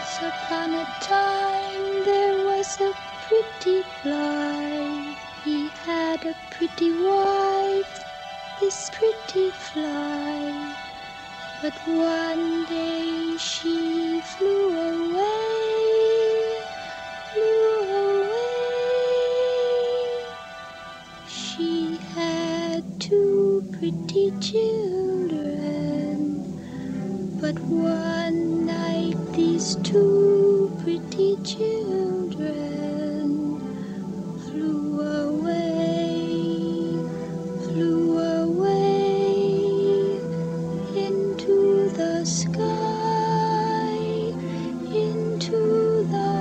upon a time there was a pretty fly. He had a pretty wife, this pretty fly. But one day she flew away, flew away. She had two pretty children, but one night these two pretty children flew away into the sky, into the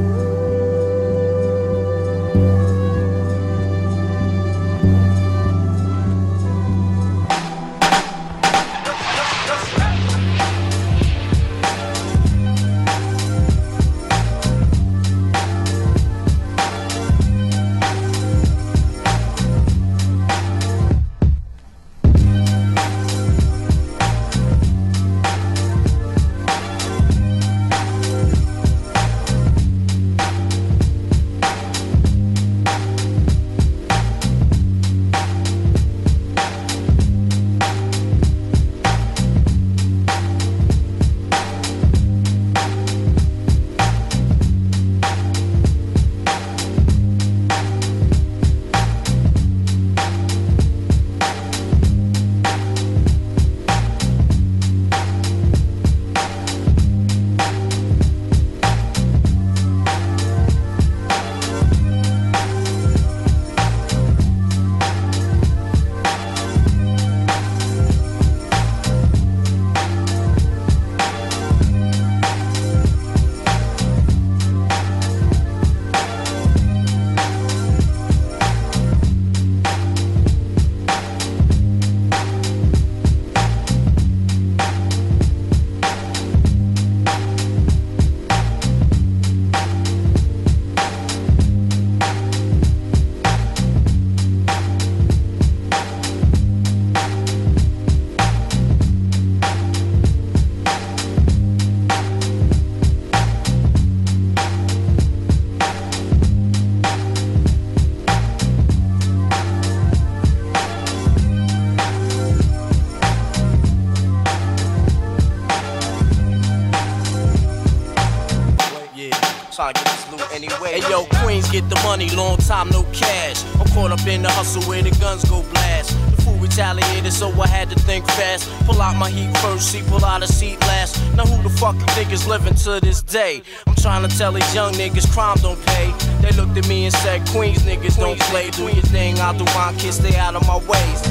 trying to get this loot anyway. Hey yo, Queens get the money, long time no cash. I'm caught up in the hustle where the guns go blast. The fool retaliated, so I had to think fast. Pull out my heat first, see, pull out a seat last. Now who the fuck you think is living to this day? I'm trying to tell these young niggas crime don't pay. They looked at me and said, Queens niggas don't play. Do your thing, I'll do mine, kid, stay out of my ways.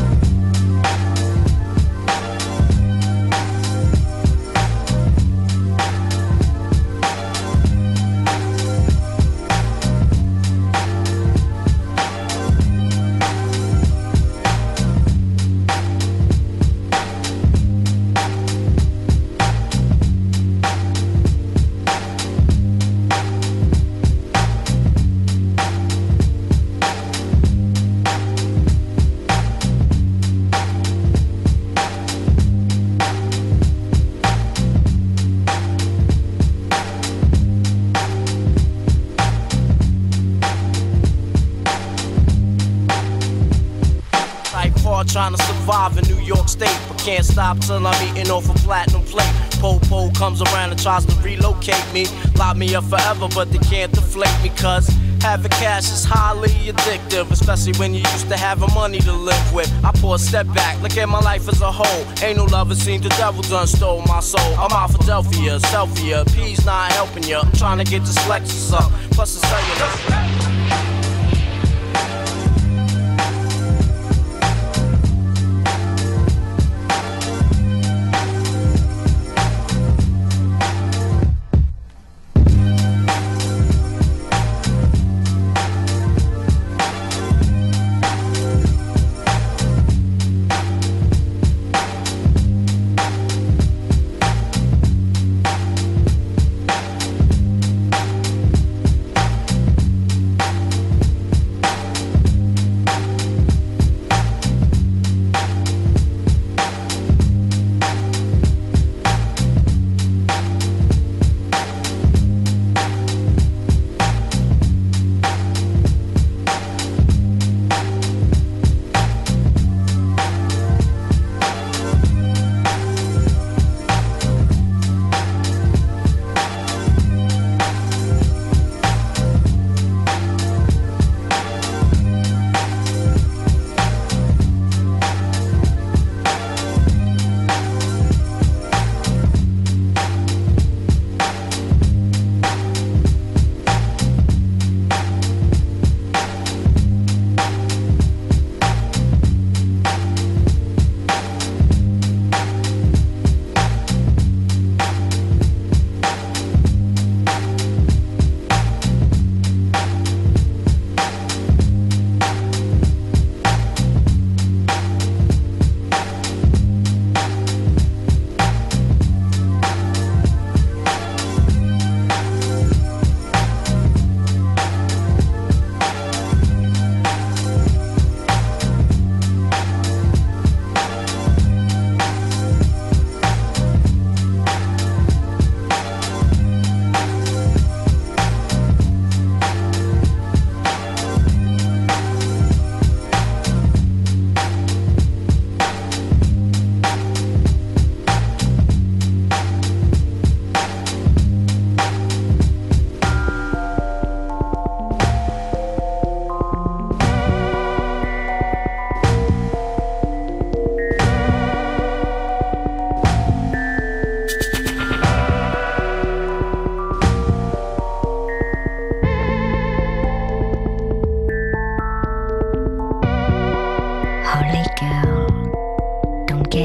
Trying to survive in New York State, but can't stop till I'm eating off a platinum plate. Po-po comes around and tries to relocate me, lock me up forever, but they can't deflate me, cause having cash is highly addictive, especially when you used to having money to live with. I pour a step back, look at my life as a whole. Ain't no love, it seems the devil done stole my soul. I'm out Philadelphia, selfie, P's not helping ya. I'm trying to get this Lexus up, plus it's cellular.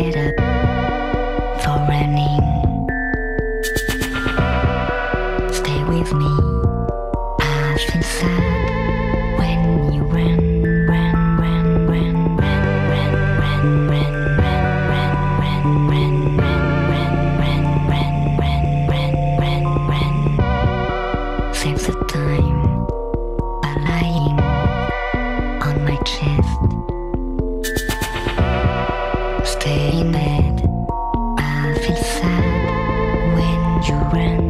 get up for running. Stay with me, I feel sad when you run. Save the time by lying on my chest. Stay in bed, I feel sad when you run.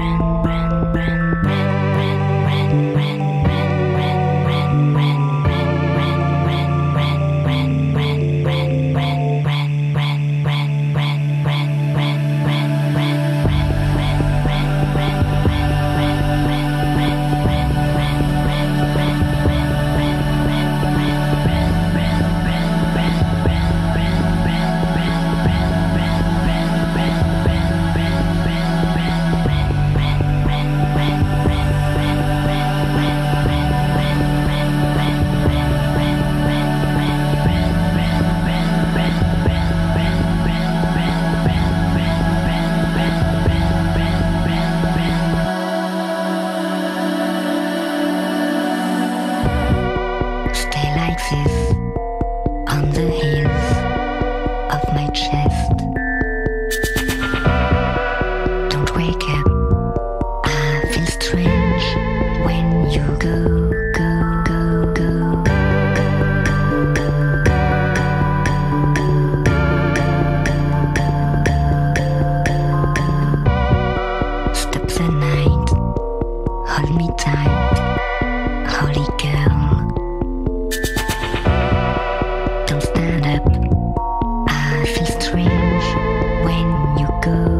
On the hills of my chest. Don't wake up, I feel strange when you go. Stop the night, hold me tight, holy girl. Don't stand up, I feel strange when you go.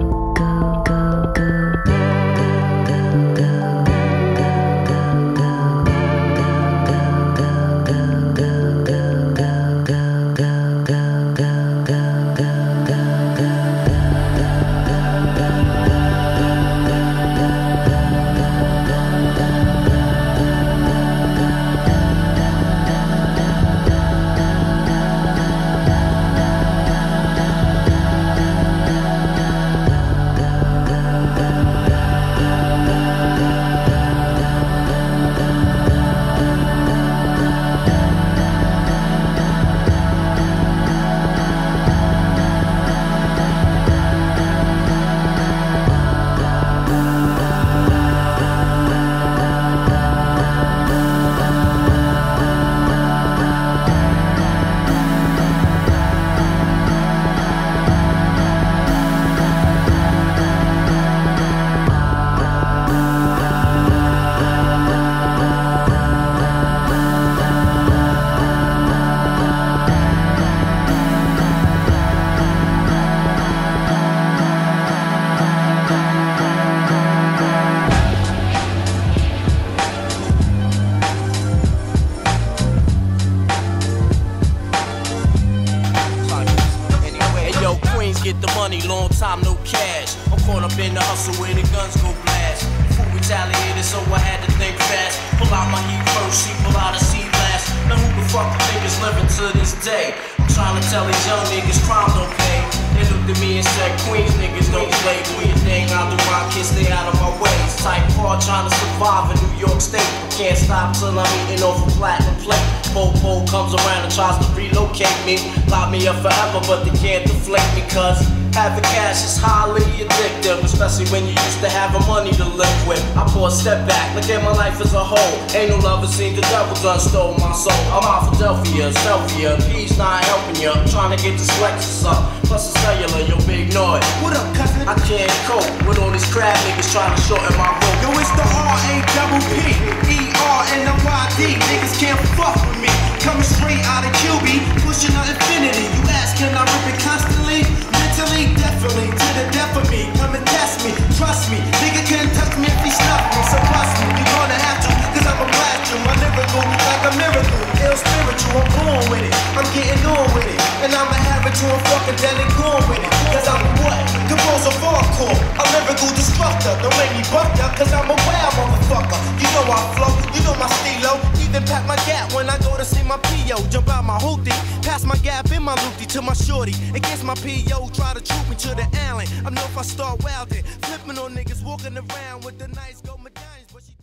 Get the money, long time no cash. I'm caught up in the hustle where the guns go blast. Food retaliated, so I had to think fast. Pull out my heat first, she pull out a sea blast. Now who the fuck the niggas living to this day? I'm trying to tell these young niggas crime don't pay. They looked at me and said, Queens niggas don't play. Do your thing, I'll do my kids, stay out of my way. It's type hard trying to survive in New York State. Can't stop till I'm eating off a platinum plate. Po-po comes around and tries to relocate me. Lock me up forever, but they can't deflate me, cause having cash is highly addictive, especially when you used to have money to live with. I pull a step back, look at my life as a whole. Ain't no lover seen the devil done stole my soul. I'm out Philadelphia, Selfia, he's not helping you. I'm trying to get this Lexus up, plus a cellular, yo big noise. What up, cousin? I can't cope with all these crab niggas trying to shorten my rope. Yo, it's the R-A-P-P-E-R-N-O-Y-D. Niggas can't fuck with me. Coming straight out of QB, pushing on infinity. You ask, can I rip it constantly? Mentally, definitely, to the death of me. Come and test me, trust me. Nigga can't touch me if he snuff me. So trust me, you're gonna have to, cause I'm a blast you. My lyrical, like a miracle. Ill spiritual, I'm born with it. I'm getting on with it. And I'ma have it to a fucking then and gone with it. Cause I'm what? Composer for hardcore, a lyrical destructor. Don't make me buck ya, cause I'm a wild motherfucker. You know I flow, you know my stilo. Even pack my gap when I go to see my P.O. Jump out my hoopty, pass my gap in my loopty to my shorty. Against my P.O. try to troop me to the alley. I know if I start wildin', flipping on niggas walking around with the nice gold medallions, but she